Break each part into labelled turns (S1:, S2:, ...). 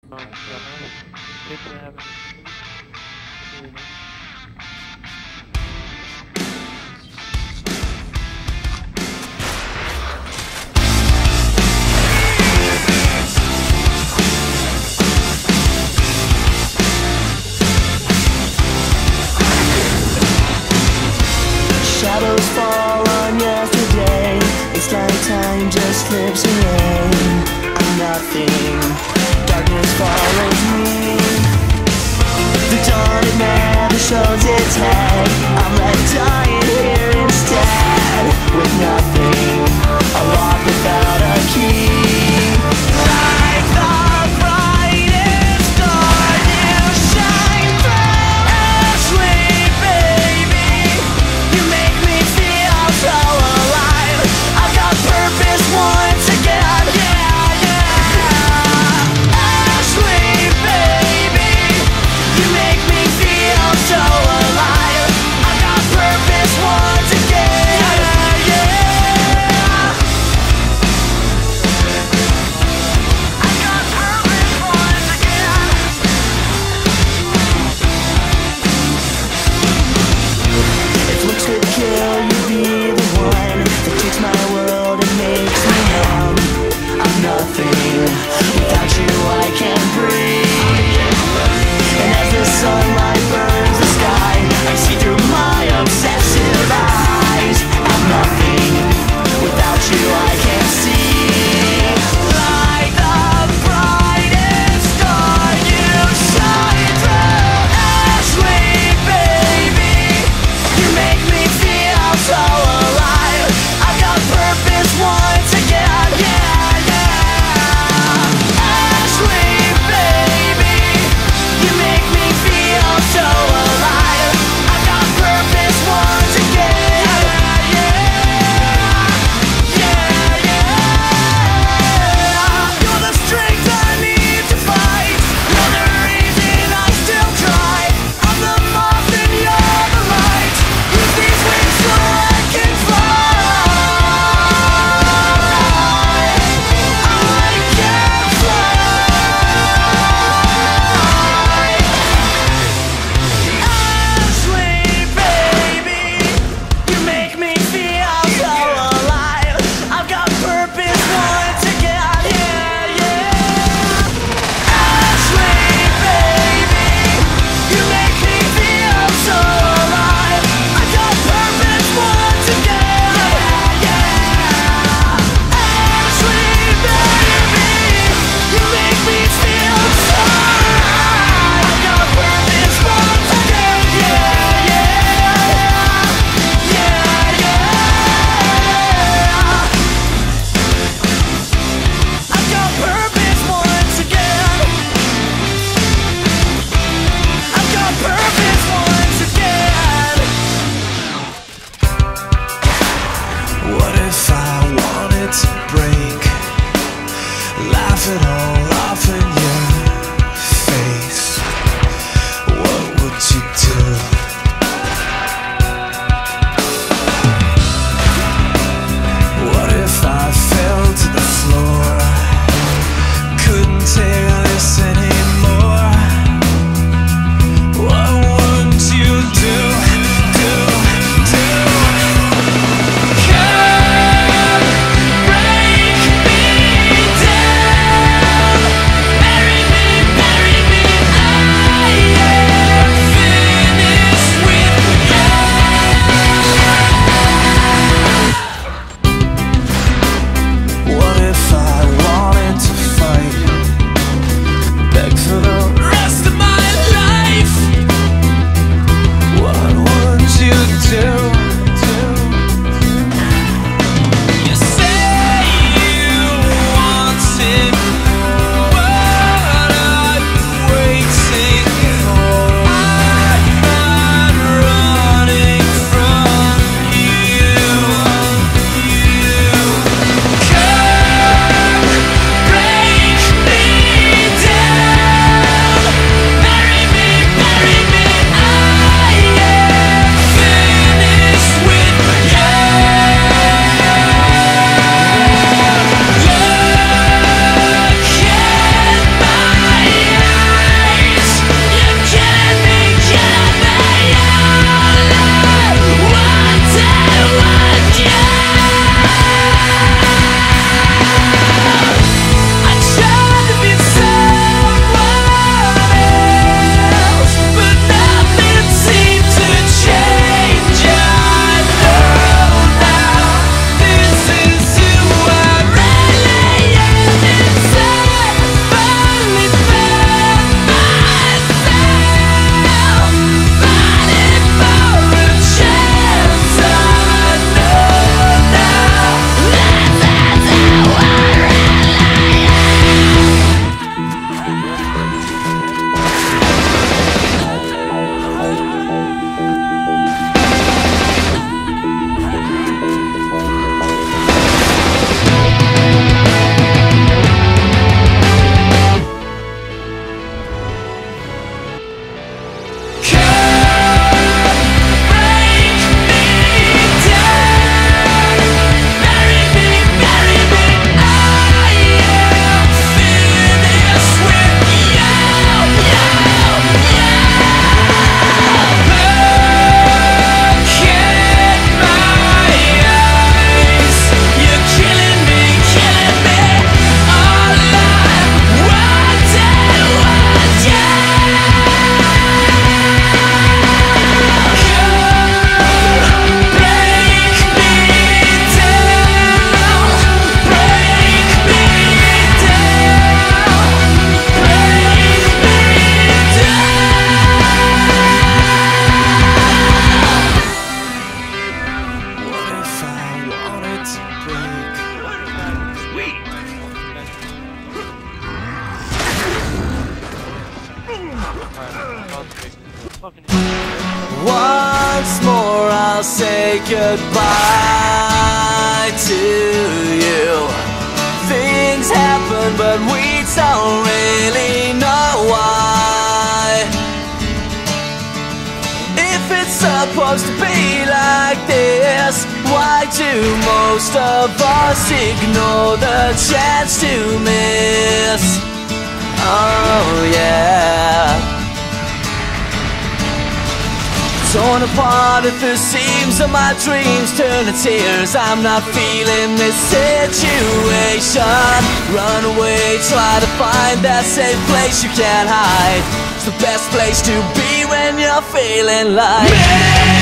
S1: Shadows fall on yesterday. It's like time just slips away. I'm nothing. Darkness follows me. The dawn, it never Once more I'll say goodbye to you. Things happen but we don't really know why. If it's supposed to be like this, why do most of us ignore the chance to miss? Oh yeah. Torn apart at the seams of my dreams turn to tears. I'm not feeling this situation. Run away, try to find that safe place you can't hide. It's the best place to be when you're feeling like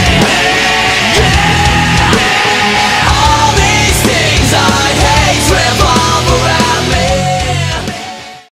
S1: me. All these things I hate.